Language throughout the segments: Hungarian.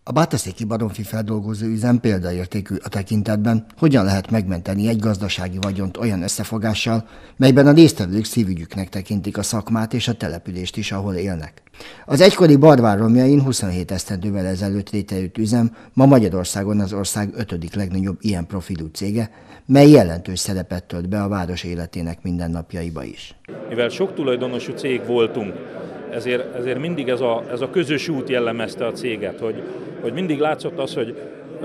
A bátaszéki baromfi feldolgozó üzem példaértékű a tekintetben, hogyan lehet megmenteni egy gazdasági vagyont olyan összefogással, melyben a résztvevők szívügyüknek tekintik a szakmát és a települést is, ahol élnek. Az egykori Barvár romjain 27 esztendővel ezelőtt létrejött üzem ma Magyarországon az ország 5. legnagyobb ilyen profilú cége, mely jelentős szerepet tölt be a város életének mindennapjaiba is. Mivel sok tulajdonosú cég voltunk, ezért mindig ez a közös út jellemezte a céget, hogy mindig látszott az, hogy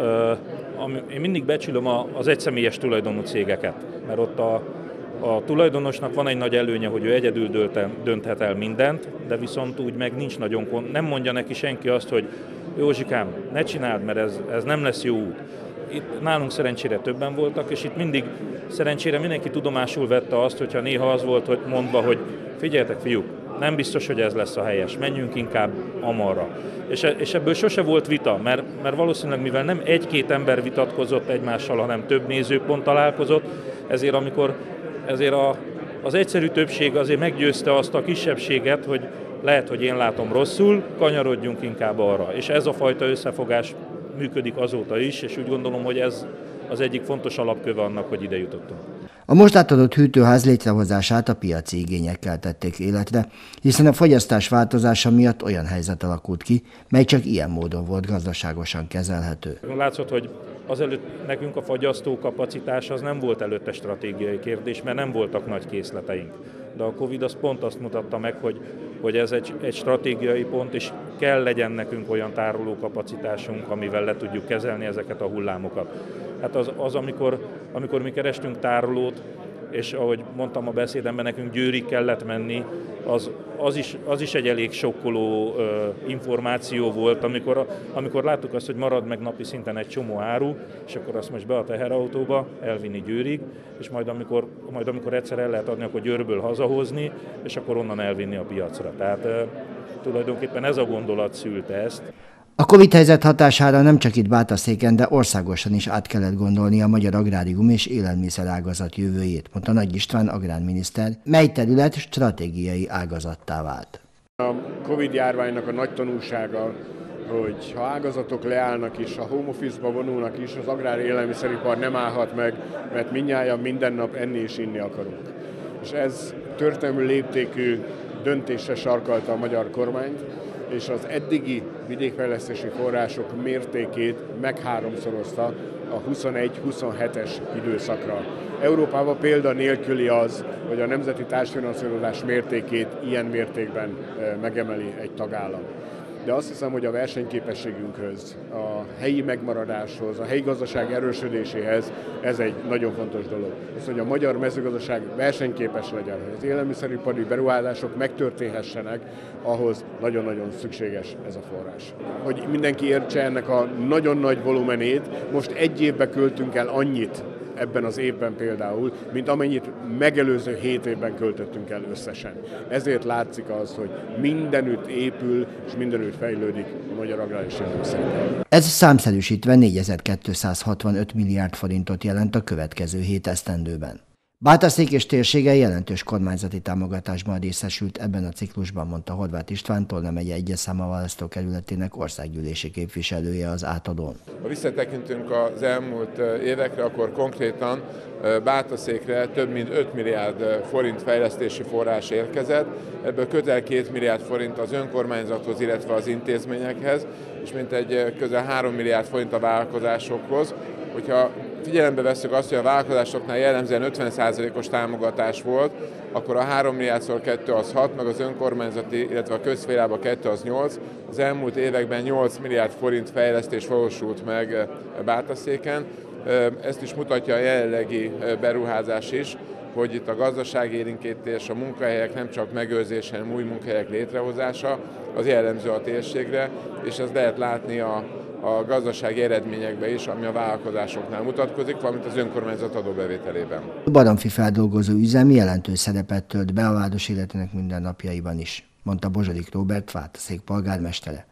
én mindig becsülöm az egyszemélyes tulajdonú cégeket, mert ott a tulajdonosnak van egy nagy előnye, hogy ő egyedül dönthet el mindent, de viszont úgy meg nincs nagyon, nem mondja neki senki azt, hogy Józsikám, ne csináld, mert ez nem lesz jó út. Itt nálunk szerencsére többen voltak, és itt mindig szerencsére mindenki tudomásul vette azt, hogyha néha az volt hogy mondva, hogy figyeljetek fiúk, nem biztos, hogy ez lesz a helyes, menjünk inkább amarra. És ebből sose volt vita, mert valószínűleg mivel nem egy-két ember vitatkozott egymással, hanem több nézőpont találkozott, ezért az egyszerű többség azért meggyőzte azt a kisebbséget, hogy lehet, hogy én látom rosszul, kanyarodjunk inkább arra. És ez a fajta összefogás működik azóta is, és úgy gondolom, hogy ez az egyik fontos alapköve annak, hogy ide jutottunk. A most átadott hűtőház létrehozását a piaci igényekkel tették életre, hiszen a fogyasztás változása miatt olyan helyzet alakult ki, mely csak ilyen módon volt gazdaságosan kezelhető. Látszott, hogy azelőtt nekünk a fogyasztókapacitás az nem volt előtte stratégiai kérdés, mert nem voltak nagy készleteink. De a Covid az pont azt mutatta meg, hogy ez egy stratégiai pont, és kell legyen nekünk olyan tárolókapacitásunk, amivel le tudjuk kezelni ezeket a hullámokat. Hát amikor mi kerestünk tárolót, és ahogy mondtam a beszédemben, nekünk Győrig kellett menni, az is egy elég sokkoló információ volt, amikor láttuk azt, hogy marad meg napi szinten egy csomó áru, és akkor azt most be a teherautóba elvinni Győrig, és majd amikor egyszer el lehet adni, akkor Győrből hazahozni, és akkor onnan elvinni a piacra. Tehát tulajdonképpen ez a gondolat szülte ezt. A Covid helyzet hatására nem csak itt Bátaszéken, de országosan is át kellett gondolni a magyar agrárium és élelmiszerágazat jövőjét, mondta Nagy István agrárminiszter, mely terület stratégiai ágazattá vált. A Covid járványnak a nagy tanulsága, hogy ha ágazatok leállnak is, ha home office-ba vonulnak is, az agrár élelmiszeripar nem állhat meg, mert mindnyájan minden nap enni és inni akarunk. És ez történelmi léptékű döntésre sarkalta a magyar kormányt, és az eddigi vidékfejlesztési források mértékét megháromszorozta a 21-27-es időszakra. Európában példa nélküli az, hogy a nemzeti társfinanszírozás mértékét ilyen mértékben megemeli egy tagállam. De azt hiszem, hogy a versenyképességünkhöz, a helyi megmaradáshoz, a helyi gazdaság erősödéséhez ez egy nagyon fontos dolog. Az, hogy a magyar mezőgazdaság versenyképes legyen, hogy az élelmiszeripari beruházások megtörténhessenek, ahhoz nagyon-nagyon szükséges ez a forrás. Hogy mindenki értse ennek a nagyon nagy volumenét, most egy évbe költünk el annyit, ebben az évben például, mint amennyit megelőző 7 évben költöttünk el összesen. Ezért látszik az, hogy mindenütt épül és mindenütt fejlődik a magyar agrárius élelmiszeripar. Ez számszerűsítve 4265 milliárd forintot jelent a következő 7 esztendőben. Bátaszék és térsége jelentős kormányzati támogatásban részesült ebben a ciklusban, mondta Horváth István, Tolna megye egyes számú választókerületének országgyűlési képviselője az átadón. Ha visszatekintünk az elmúlt évekre, akkor konkrétan Bátaszékre több mint 5 milliárd forint fejlesztési forrás érkezett, ebből közel 2 milliárd forint az önkormányzathoz, illetve az intézményekhez, és mintegy közel 3 milliárd forint a vállalkozásokhoz. Hogyha figyelembe vesszük azt, hogy a vállalkozásoknál jellemzően 50%-os támogatás volt, akkor a 3 milliárdszor 2 az 6, meg az önkormányzati, illetve a közszférában 2 az 8. Az elmúlt években 8 milliárd forint fejlesztés valósult meg Bátaszéken. Ezt is mutatja a jelenlegi beruházás is, hogy itt a gazdaságélénkítés, a munkahelyek nem csak megőrzése, hanem új munkahelyek létrehozása, az jellemző a térségre, és ezt lehet látni a gazdasági eredményekben is, ami a vállalkozásoknál mutatkozik, valamint az önkormányzat adóbevételében. A baromfi feldolgozó üzem jelentős szerepet tölt be a város életének mindennapjaiban is, mondta Bozsodik Róbert, Bátaszék polgármestere.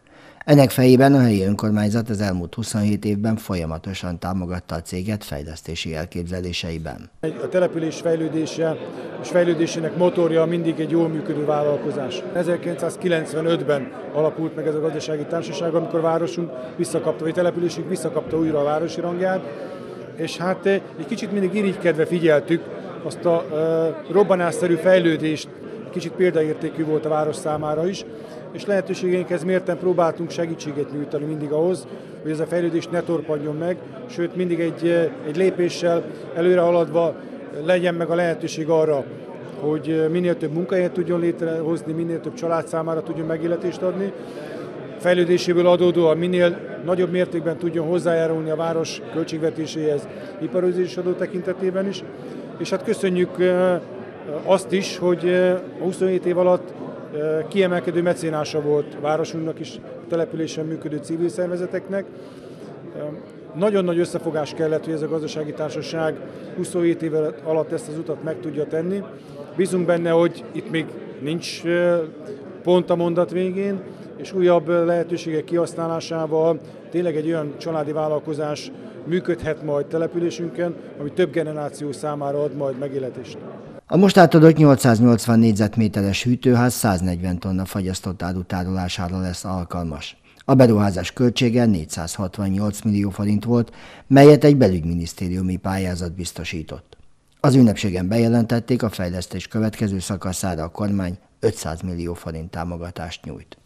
Ennek fejében a helyi önkormányzat az elmúlt 27 évben folyamatosan támogatta a céget fejlesztési elképzeléseiben. A település fejlődése és fejlődésének motorja mindig egy jól működő vállalkozás. 1995-ben alapult meg ez a gazdasági társaság, amikor városunk visszakapta, vagy településünk visszakapta újra a városi rangját, és hát egy kicsit mindig irigykedve figyeltük azt a robbanásszerű fejlődést, kicsit példaértékű volt a város számára is, és lehetőségeinkhez mérten próbáltunk segítséget nyújtani mindig ahhoz, hogy ez a fejlődés ne torpanjon meg, sőt mindig egy lépéssel előre haladva legyen meg a lehetőség arra, hogy minél több munkahelyet tudjon létrehozni, minél több család számára tudjon megélhetést adni. Fejlődéséből adódóan minél nagyobb mértékben tudjon hozzájárulni a város költségvetéséhez iparosítási adó tekintetében is. És hát köszönjük azt is, hogy a 27 év alatt kiemelkedő mecénása volt a városunknak is, a településen működő civil szervezeteknek. Nagyon nagy összefogás kellett, hogy ez a gazdasági társaság 27 év alatt ezt az utat meg tudja tenni. Bízunk benne, hogy itt még nincs pont a mondat végén, és újabb lehetőségek kihasználásával tényleg egy olyan családi vállalkozás működhet majd településünkön, ami több generáció számára ad majd megélhetést. A most átadott 880 négyzetméteres hűtőház 140 tonna fagyasztott áru tárolására lesz alkalmas. A beruházás költsége 468 millió forint volt, melyet egy belügyminisztériumi pályázat biztosított. Az ünnepségen bejelentették, a fejlesztés következő szakaszára a kormány 500 millió forint támogatást nyújt.